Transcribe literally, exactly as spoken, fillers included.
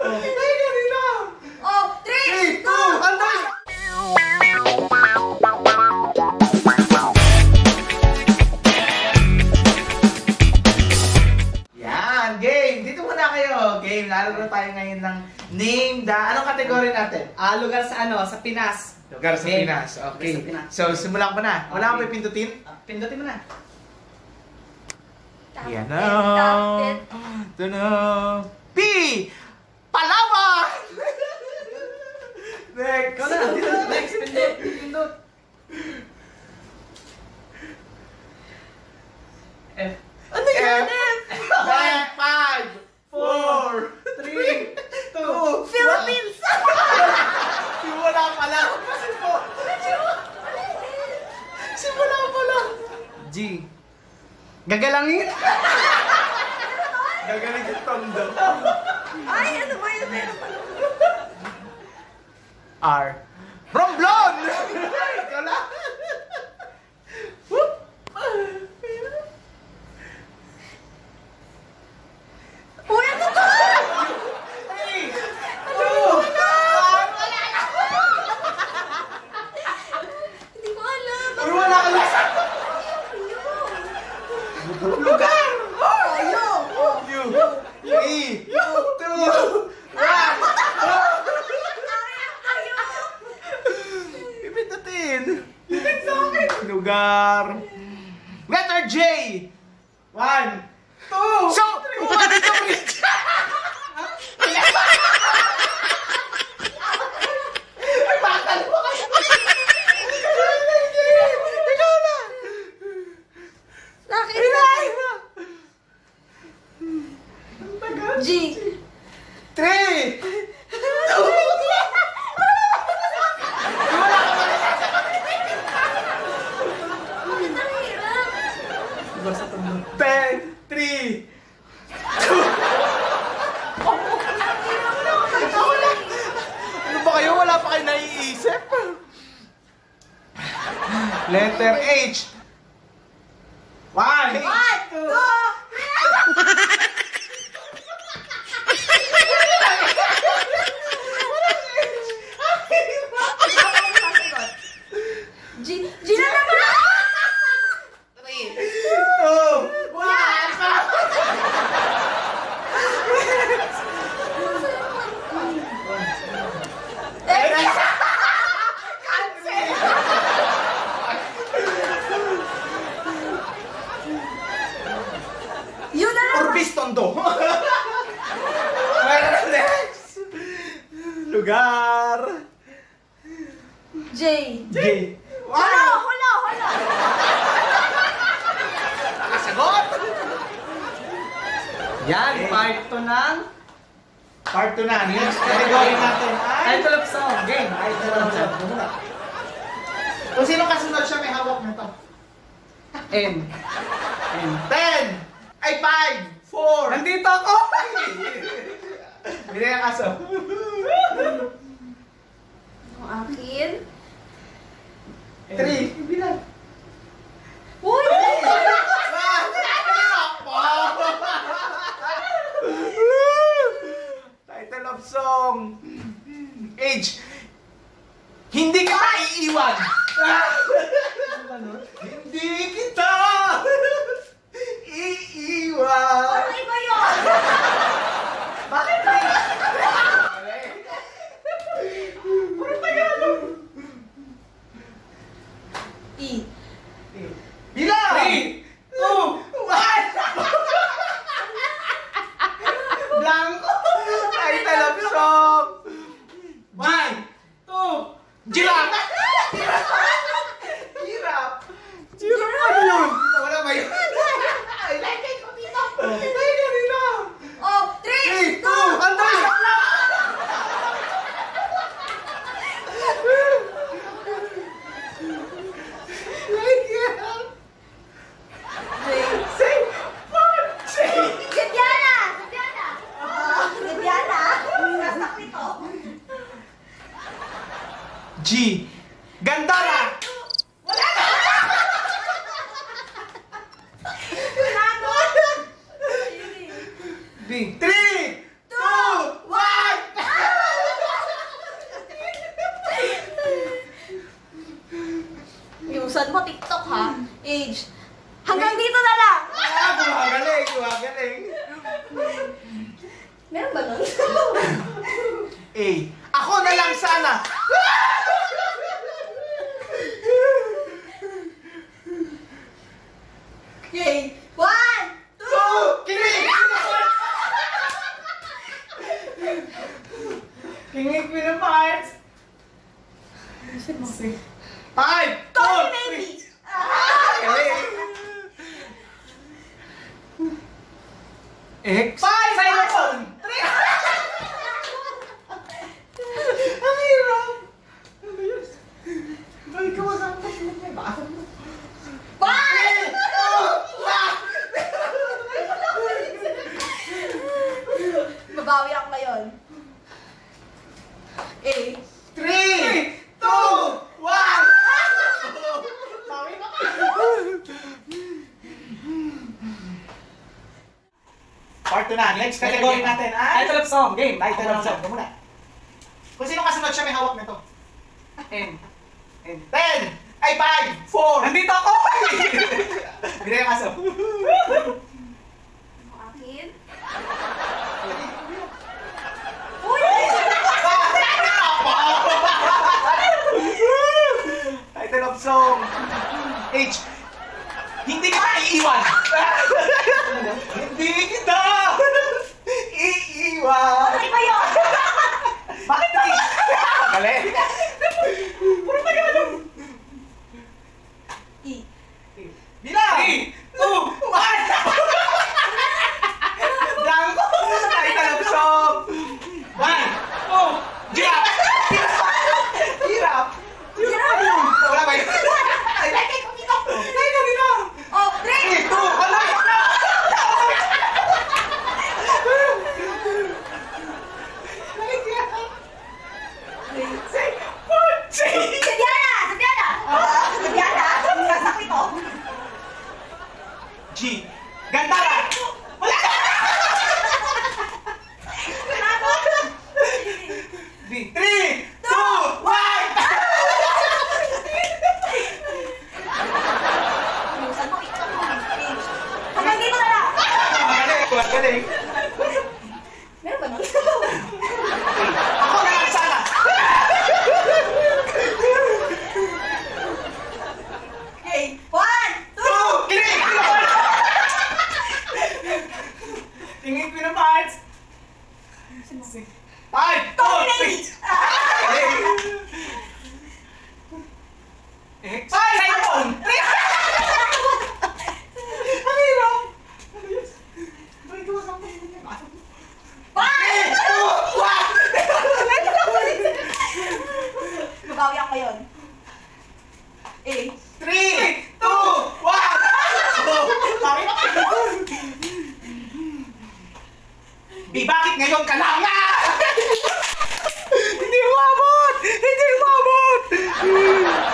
Ay, kanina! Oh, three, two, one! Yan, game! Dito muna kayo. Game, lalaro tayo ngayon ng name the... Anong kategory natin? Ah, lugar sa ano, sa Pinas. Lugar sa Game. Pinas. Okay. Lugar sa Pinas. So, simulan ko na. Wala Okay. kang pipindutin? Ah, pindutin mo na. Yan na. Ito na. P! Palawan! Next! Ikaw na. Next, pindut. Pindut. F. Ano yan? F! five, four, three, two, Philippines! Simula pa lang! Simula pa lang! G. Gagalangin? Gagalangin yung tondo. Ay, ano ba yun? Meron pa lang. R. Romblon! Ikaw lang! Whoop! Uy, ano to? Three! Two! One! Wala na! Hindi ko alam. Uy, wala ka lang! Lugar! Ayo! U! three! two! one! Ipindutin! Ipindutin sa akin! Lugar! Letter J! One! Two! So! One! Two! Ay, bakal mo kayo! Ikaw na! Bakit? G. Three! Bakit ang hirap? Lugar sa tondo. Ten! Three! Ano ba kayo? Wala pa kayo naiisip? Letter H. One. One, two, G. G na naman! Three. Two. One. Yun na naman! Orbis Tondo. Next. Lugar. J. J. Hula! Hula! Hula! Nakasagot. Yan, part two ng Part two na. Next category natin ay... title of song. Game. Title of song. Kung sino kasunod siya, may hawak na to. N. N. Ten! Ay, five! Four! Nandito ako! Bili ang aso. Ang akin? Three! Bilang. Uy! Title of song. Age. Hindi kita iiwan. Hindi kita iiwan. Ano iba yun? Bakit ba? Puro Tagalog. E. Bilang! Three, two, one! Blanco! Title of song! One, two, giraffe! Giraffe! Giraffe ano yun? Wala ba yun? Ay, like ko dito! Ay, kanina! Oh, three, Three, two, two, one, two! Like it! J. Say, what? Say! Gabyana! Gabyana! Gabyana? Sasak nito. G. Gandara! Wala na! Wala na! B. Three, two, one! Meron ba nun? A. Ako na lang sana. Okay. One, two, Two, three. Kingig Queen of Hearts. Five, Call four, me three. maybe. X. Five, Xylophone. three. Ang hirap. Ay, kawasan ko. One! Babawi ako ngayon. A. Three, two, one. Sabi mo ka. Part two na. Next category natin ay Title of song. Game. title of song. Ito muna. Kung sino kasunod siya may hawak nito. N. N. Ten! Ay, five! Four! Nandito ako! Binay ang aso. Akin? Uy! Title of song. H. Hindi ka iiwan. Hindi kita iiwan. Ano ba yun? Bakit ka iiwan? Galing. Puro tayo ano? E. Bilang! Three, two, one! Blanco! Title of song. One, two, girap! Girap! Girap! Wala ba yun? Ay, ay, ay, dito! Ay, dito! Oh, three! Three, two, one! Sabiana! Sabiana! Sabiana! Sasak ito. G. Gandara! Wala ka! D. Three, two, one! Inusan mo ito. Hanggang dito na lang. Magaling, magaling. Meron ba nun? Ako na lang sana. Okay. One, two, Two, three, Kingig Queen of Hearts. five, four, three. X. Five, Xylophone. three. Ang hirap. Ay, gawasan ko. one! Two, one. Babawi ako ngayon. A. Three, two, one. Sabi mo ka. B, bakit ngayon ka lang nga? Hindi umabot! Hindi umabot!